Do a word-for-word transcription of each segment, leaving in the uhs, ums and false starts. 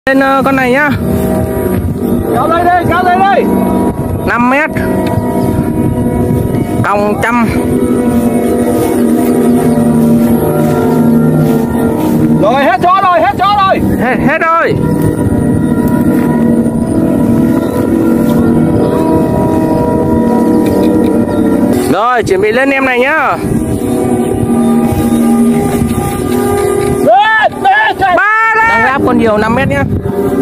Lên uh, con này nhá. Kéo lên đi, kéo lên đi. năm mét. Còng trăm. Rồi hết chỗ rồi, hết chỗ rồi. Hết hết rồi. Rồi, chuẩn bị lên em này nhá. Lên, lên, lên. Ba lên. Đang áp con diều năm mét nhá.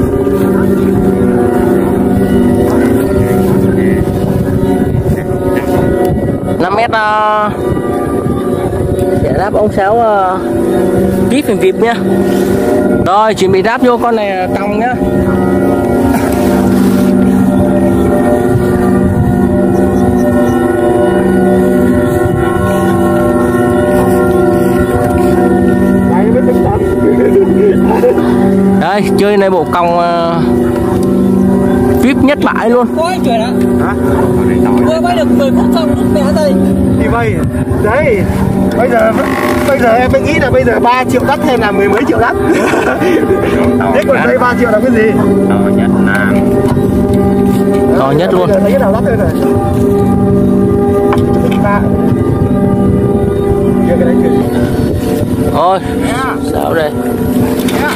năm mét uh, để đáp ống sáo uh, kíp phình vịp nhá. Rồi, chuẩn bị đáp vô con này còng nhá. Đây, chơi này bộ còng uh, vip nhất bãi luôn. Có anh chuyển ạ? Hả? Vừa bay được mười phút xong lúc mẹ đây. Thì vậy, đấy, bây giờ bây giờ em mới nghĩ là bây giờ ba triệu đất hay là mười mấy triệu đất. Thế còn đây ba triệu là cái gì? To nhất là to nhất luôn. Thấy cái nào đất đây này. Ta. Cái đấy kìa. Thôi, sao đây? Hả?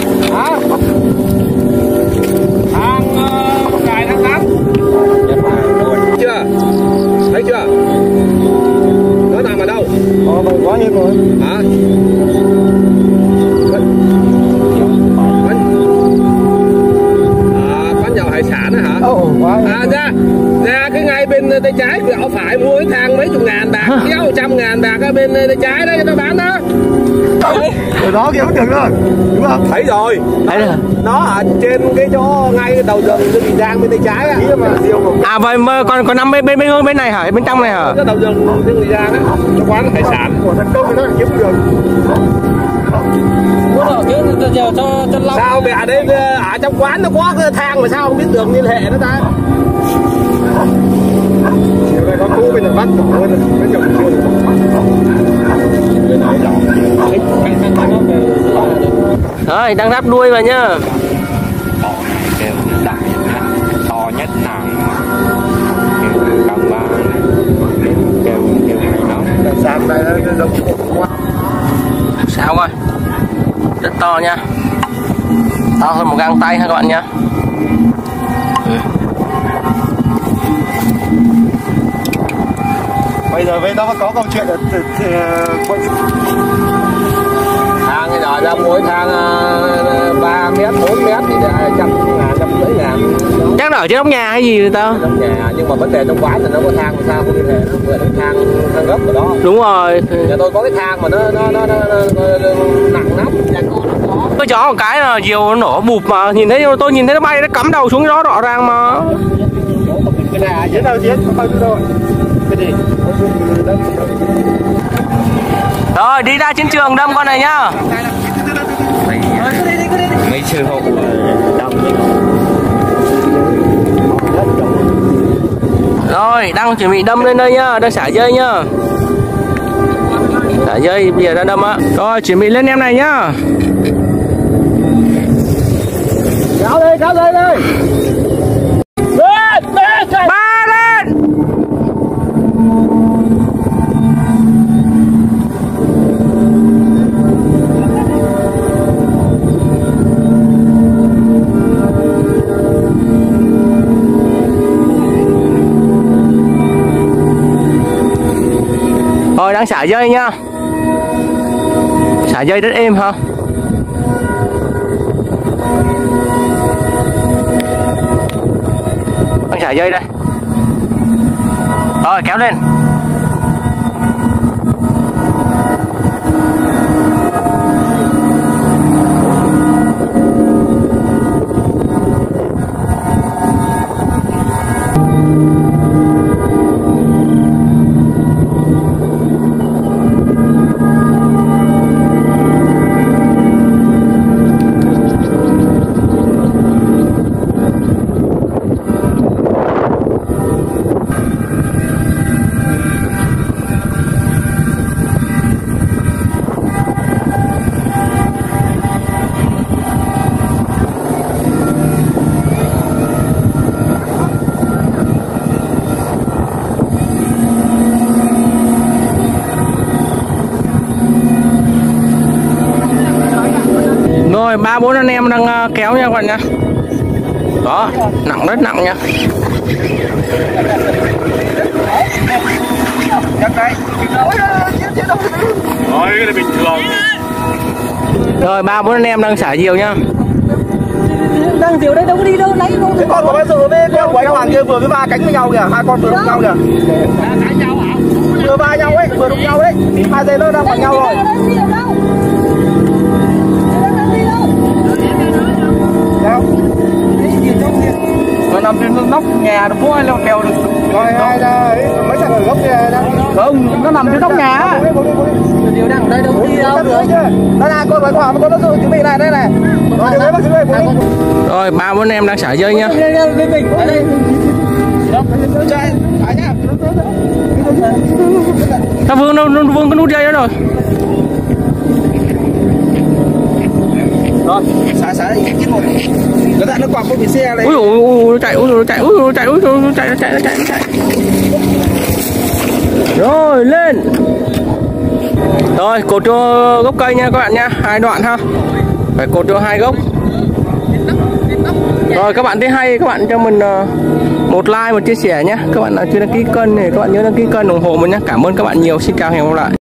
Hàng một ngày tháng tám. Chưa? Thấy chưa? Nó nằm ở đâu? Ờ, mình có hết rồi. Hả? À, quán nhậu hải sản á hả? Ồ, à, ra, ra cái ngay bên tay trái, ở phải mua cái thang mấy chục ngàn bạc, kéo trăm ngàn bạc ở bên tay trái đấy, nó bán đó. Rồi đó kia không được rồi, đúng không? Thấy rồi. Thấy rồi. Nó ở trên cái chỗ ngay cái đầu rừng cái Giang bên tay trái á. À vậy mà còn còn năm bên bên bên bên này hả? Bên trong này hả? Cái đầu rừng cái Giang á, cái quán hải sản của thành công nó kiếm được. Giờ cho cho long. Sao mẹ đây ở trong quán nó có cái thang mà sao không biết đường liên hệ nó ta? Chiều nay có cú bây giờ bắt bỏ hơn mấy chục triệu. Rồi, đang đáp đuôi vào nhá. to này kêu đại nhất, to nhất là kêu còng ba này, kêu kêu hay lắm. Sáng này nó giống quá. Sao coi? Rất to nha. To hơn một găng tay ha các bạn nhá. Ừ. Bây giờ bên đó có câu chuyện là thang bây giờ ra mỗi thang ba mét, bốn mét thì là trăm ngàn, trăm rưỡi ngàn. Chắc là ở trên nóc nhà hay gì người ta? Trong nhà, nhưng mà vấn đề trong quán là nó có thang mà sao không liên hệ, nó vừa thang thang gấp ở đó. Đúng rồi. Nhà tôi có cái thang mà nó nó nó, nó, nó, nó nặng lắm. Tôi chó một cái là diều nó nổ bụp mà nhìn thấy tôi nhìn thấy nó bay nó cắm đầu xuống đó rõ ràng mà. Cái này dưới đâu chứ không bao nhiêu đâu. Cái gì? Rồi đi ra chiến trường đâm con này nhá. Mấy sư hộ đông. Rồi đang chuẩn bị đâm lên đây nhá, đang xả dây nhá. Xả dây bây giờ đã đâm á. Rồi chuẩn bị lên em này nhá. Kéo lên, kéo lên đi. Lên, lên, lên. Ba lên. Rồi đang xả dây nhá. Xả dây rất êm ha. Đang xả dây đây. Rồi kéo lên. ba bốn anh em đang uh, kéo nha các bạn nha. Đó, nặng rất nặng nha. Rồi cái này bình thường. Rồi ba bốn anh em đang xả diều nha. Đang diều đây đâu có đi đâu lấy đâu. Cái con của bây giờ với con của anh Hoàng kia vừa mới va cánh với nhau kìa, hai con vừa đụng nhau kìa. Cãi nhau hả? Vừa va nhau ấy, vừa đụng nhau đấy. Hai dây nó đang bằng nhau rồi. Đâu? Nó nằm trên nóc nhà nó có ai leo trèo được. Rồi hai ra mấy thằng ở gốc kia đang không, nó nằm trên nóc nhà á. Diều đang ở đây đâu có đi đâu được. Đây này, con với Hoàng con nó dự chuẩn bị này đây này. Rồi đây bác sĩ ơi. Rồi ba bốn anh em đang xả dây nha. Bên mình ở đây. Chơi, phải nhá. Nó vương nó vương cái nút dây đó rồi. Rồi, xả xả đi, chết một. Nó đã nó quặp con bị xe này. Ui ui ui chạy ui chạy ui chạy ui chạy chạy chạy chạy. Rồi lên. Rồi cột cho gốc cây nha các bạn nha, hai đoạn ha. Phải cột cho hai gốc. Rồi các bạn thấy hay các bạn cho mình một like, một chia sẻ nhé. Các bạn nào chưa đăng ký kênh thì các bạn nhớ đăng ký kênh ủng hộ mình nhé. Cảm ơn các bạn nhiều. Xin chào, hẹn gặp lại.